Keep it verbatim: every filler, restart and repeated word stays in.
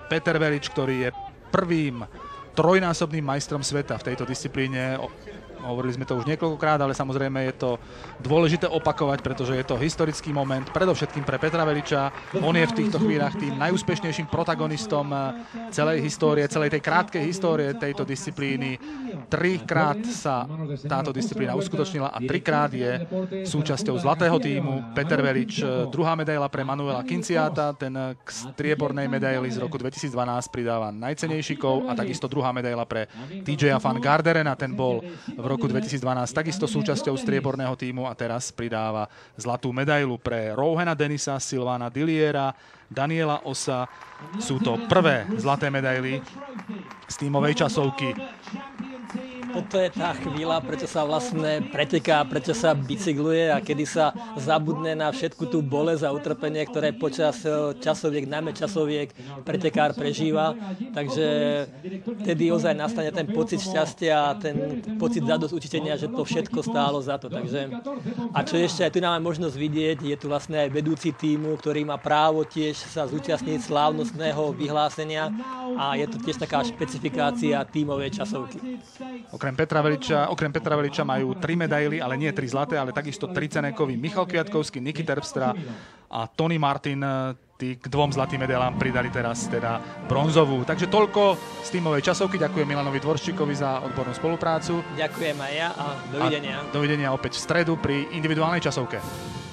Peter Velič, ktorý je prvým trojnásobným majstrom sveta v tejto disciplíne. Hovorili sme to už niekoľkokrát, ale samozrejme je to dôležité opakovať, pretože je to historický moment, predovšetkým pre Petra Veliča. On je v týchto chvíľach tým najúspešnejším protagonistom celej histórie, celej tej krátkej histórie tejto disciplíny. Trikrát sa táto disciplína uskutočnila a trikrát je súčasťou zlatého tímu. Peter Velič, druhá medaila pre Manuela Kinciata, ten k striebornej medaili z roku dvetisícdvanásť pridáva najcennejší kov a takisto druhá medaila pre T J Van Garderena, ten bol v roku dvetisícdvanásť takisto súčasťou strieborného tímu a teraz pridáva zlatú medailu pre Rouhena Denisa, Silvana Dilliera, Daniela Ossa. Sú to prvé zlaté medaily z tímovej časovky. Toto je tá chvíľa, prečo sa vlastne preteká, prečo sa bicykluje a kedy sa zabudne na všetku tú bolesť a utrpenie, ktoré počas časoviek, najmä časoviek, pretekár prežíva. Takže vtedy ozaj nastane ten pocit šťastia a ten pocit zadosť učitenia, že to všetko stálo za to. Takže, a čo ešte aj tu máme možnosť vidieť, je tu vlastne aj vedúci tímu, ktorý má právo tiež sa zúčastniť slávnostného vyhlásenia a je to tiež taká špecifikácia tímovej časovky. Okrem Petra Veliča, okrem Petra Veliča majú tri medaily, ale nie tri zlaté, ale takisto tri cenné kovy. Michal Kviatkovský, Niky Terpstra a Tony Martin. Tí k dvom zlatým medailám pridali teraz teda bronzovú. Takže toľko z tímovej časovky. Ďakujem Milanovi Dvorščíkovi za odbornú spoluprácu. Ďakujem aj ja a dovidenia. A dovidenia opäť v stredu pri individuálnej časovke.